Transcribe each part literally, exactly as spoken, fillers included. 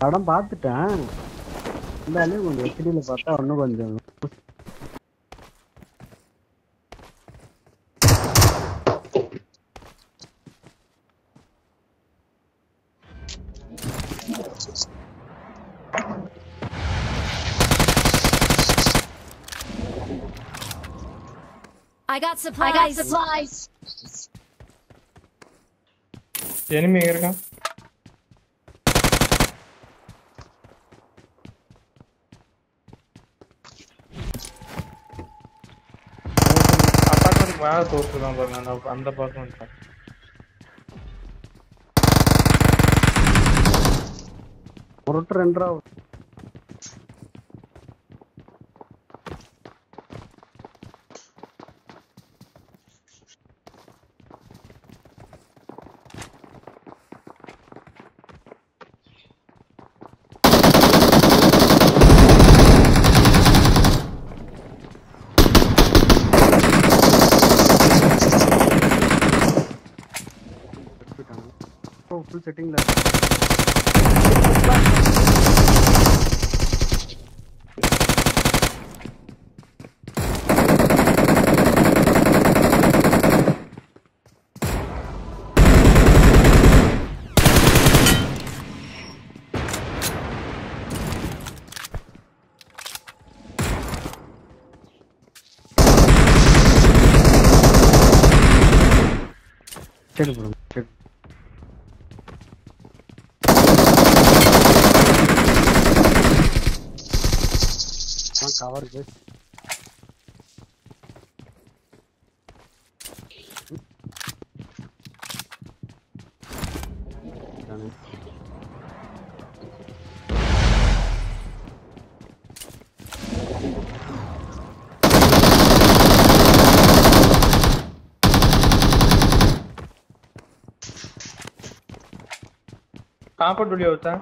படம் பார்த்துட்டேன். இருந்தாலும் கொஞ்சம் ஹெச்டில பார்த்தா இன்னும் கொஞ்சம் I got supplies. I got supplies. Enemy here ka? Apartment மேல தோத்துறான் பாருங்க அந்த அந்த apartment. ஒரு ரெண்டரா full setting la check bro check cover this कहाँ पर वीडियो होता है?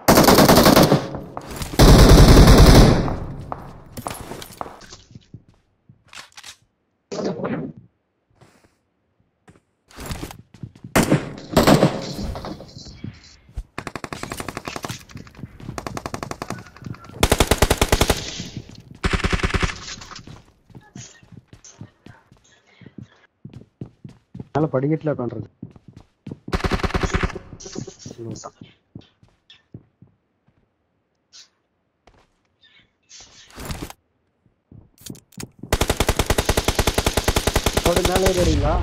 மேல படிக்கட்டுல உட்கார்ந்திருக்கு ஓடு மேலே ஏறிங்களா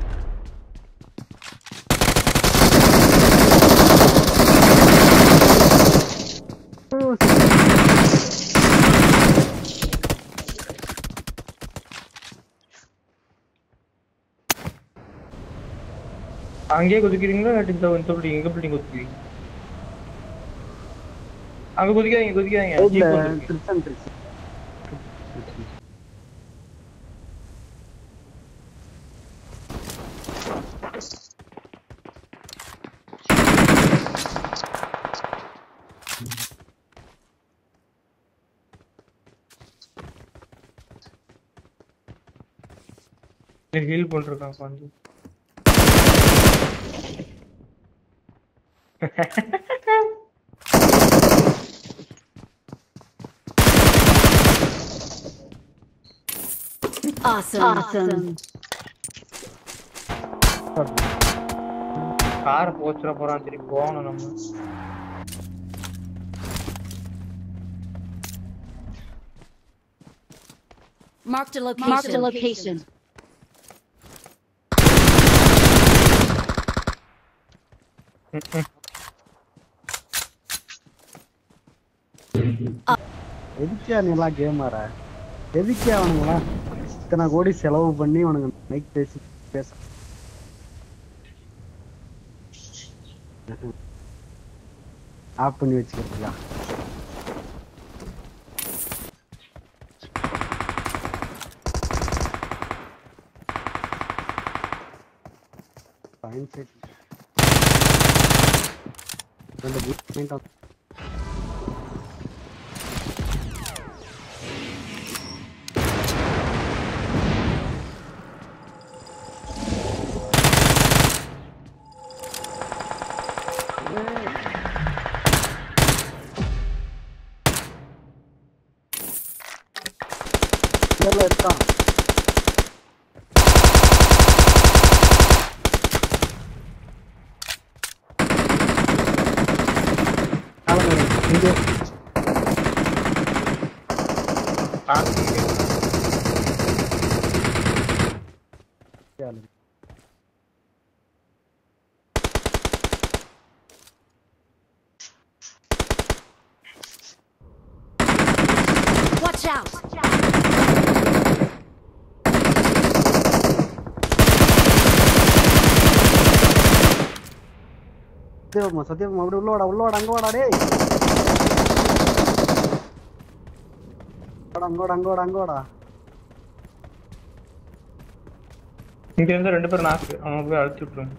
அங்கே குதிக்கிறீங்களா இல்லாட்டி இந்த இந்த பில்டிங் எங்க பில்டிங் குதிக்கிறீங்க? அங்க குதிக்காதீங்க குதிக்காதீங்க ஜீப் வந்து ட்ரிப்ஸ் ட்ரிப்ஸ் ஹீல் பண்றான் பாந்து Awesome. Awesome. கார் போச்சுற போறான் திருப்பி போகணும் நம்ம. Marked a location. Marked a location. எதுக்கியா நீ எல்லாம் கேம் ஆற? எதுக்கியா அவனுங்களா இத்தனை கோடி செலவு பண்ணி அவனுங்க மைக் பேசி பேச ஆஃப் பண்ணி வச்சுக்கிறீங்களா? ஃபைன் செட் ரெண்டு பாயிண்ட் ஆஃப் தெரியல இருக்கான். இங்கே Watch out! சத்தியமா சத்தியமா அப்படி உள்ளோட உள்ளோட அங்கோடா டேய். அங்கோட அங்கோட அங்கோடா. இங்க இருந்து ரெண்டு பேரும் நாக்கு அவங்க போய் அழுத்தி விட்டுருங்க.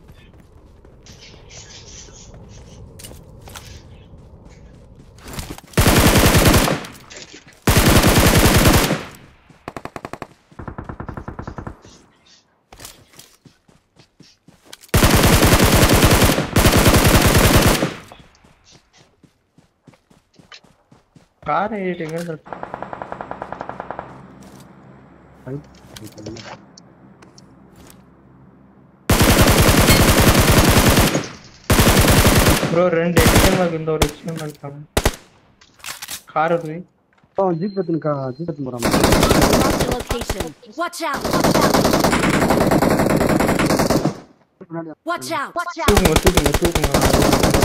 காரை ஏறிட்டீங்க. ப்ரோ ரெண்டு எக்ஸ்எம்எல் இந்த ஒரு எக்ஸ்எம்எல் தான். கார் வருது. ஓ ஜீப் எடுத்துக்கா ஜீப் எடுத்து போறாங்க. Marked a location. Watch out! Watch out! Watch out! தூக்குங்க தூக்குங்க தூக்குங்க.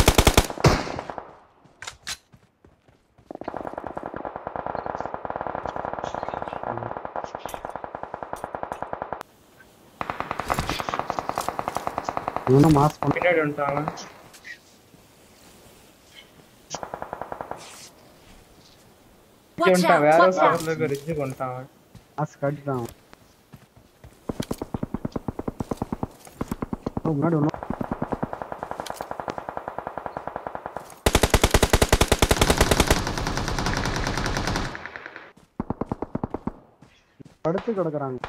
இவன மாஸ் பின்னாடி வந்துட்டாங்க. Watch out! வேற Watch out! பக்கத்துல இருக்க ரிட்ஜுக்கு வந்துட்டாங்க. மாஸ் கட்டிட்டான். ஓ முன்னாடி ஒண்ணு படுத்து கிடக்குறாங்க.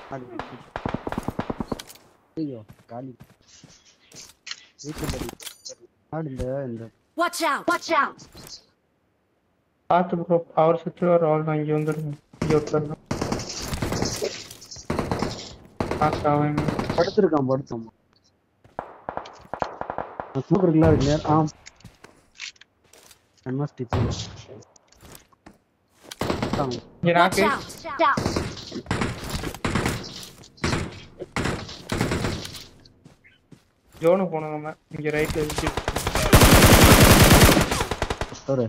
ஐயோ காலி. Watch out! Watch out! பாத்து ப்ரோ அவர் சுத்தி வர ஆள் தான் இங்க வந்துருங்க. இங்க உட்காருங்க. பாக்காவங்க. படுத்துருக்கான் படுத்தோம். ஸ்மோக் இருக்குல்ல இல்ல ஆம். NS teacher. இங்க நாக்கு. ஜோனு போனோம். இங்க ரைட்ல இருக்கு. சரி.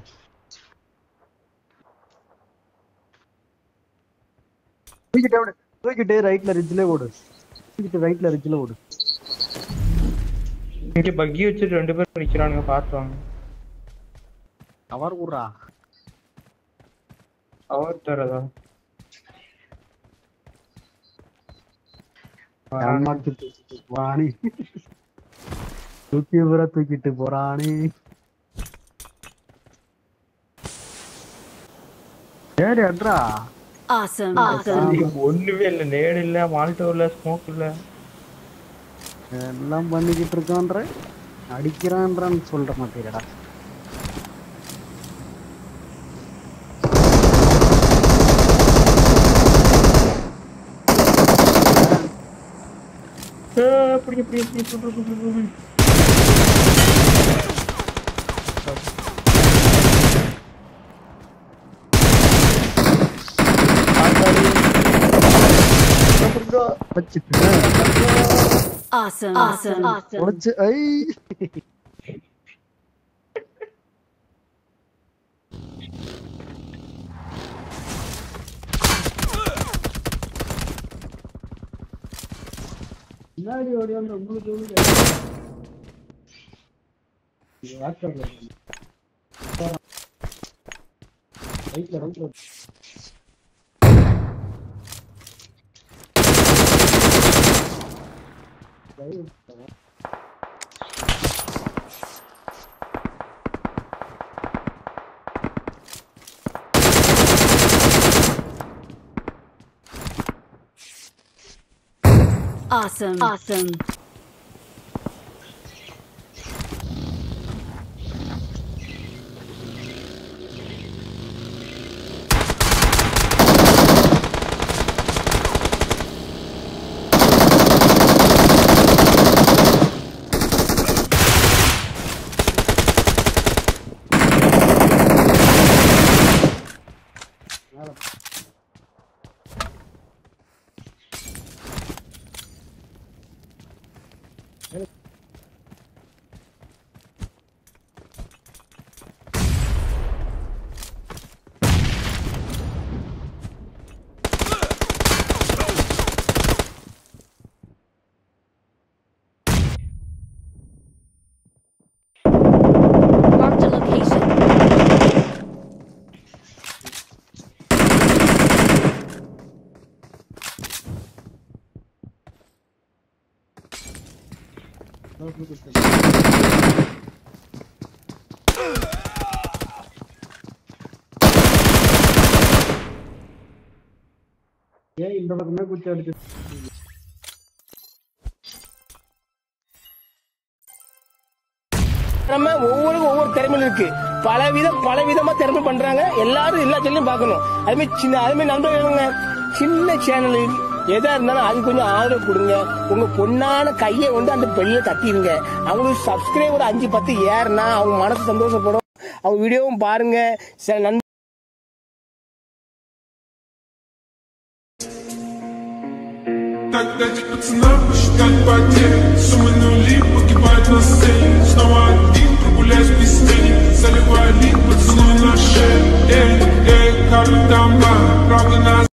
தூக்கிட்டே ஓடு. தூக்கிட்டே ரைட்ல ரிட்ஜ்ல ஓடு. தூக்கிட்டு ரைட்ல ரிட்ஜ்ல ஓடு. இங்க பக்கி வச்சு ரெண்டு பேர் நிக்கறானுங்க பாத்துவாங்க. கவர் ஊறா. அவர் தரதா. YonmaQ தூக்கிட்டு போறானே. தூக்கி ஊற தூக்கிட்டு போறானே. ஏறி அட்ரா. Awesome! Awesome! ஒண்ணுமே இல்ல. நேடு இல்ல, மால்டோ இல்ல, ஸ்மோக் இல்ல. எல்லாம் பண்ணிக்கிட்டு இருக்கான்ற அடிக்கிறான்றான்னு சொல்ற மாட்டேடா. புடி புடி புடி புடி புடி புடி. Awesome! Awesome! Awesome! ஒளிச்சு ஐ முன்னாடி ஓடி வந்து உங்களுக்கு வாட்ஸ்அப்ல ரைட்ல ரைட்ல Awesome! Awesome! குத்து. ஏன் இந்த பக்கமே குச்சி அடிச்சு நம்ம ஒவ்வொரு ஒவ்வொரு திறமையில இருக்கு. பல விதம் பல விதமா திறமை பண்றாங்க. எல்லாரும் எல்லா சேனலையும் பார்க்கணும். அதுமே சின்ன அதுமே நண்பர்கள் சின்ன சேனல் எதா இருந்தாலும் அது கொஞ்சம் ஆதரவு கொடுங்க. உங்க பொண்ணான கையை வந்து அந்த பெல்ல தட்டிடுங்க. அவங்களுக்கு சப்ஸ்கிரைபர் அஞ்சு பத்து ஏறுனா அவங்க மனசு சந்தோஷப்படும். அவங்க வீடியோவும் பாருங்க. சில நண்பர்கள் Тогда эти пацанам посчитать потери. Суммы нули погибают на сцене. Снова один, прогуляюсь без тени. Заливаю лик, поцелуй на шею. Эй, эй, как там, правда на